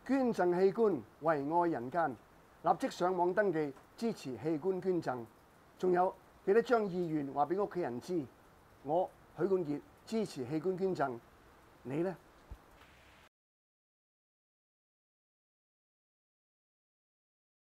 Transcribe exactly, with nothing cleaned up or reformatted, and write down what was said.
捐贈器官，為愛人間。立即上網登記支持器官捐贈。仲有記得將意願話俾屋企人知。我許冠傑支持器官捐贈，你呢？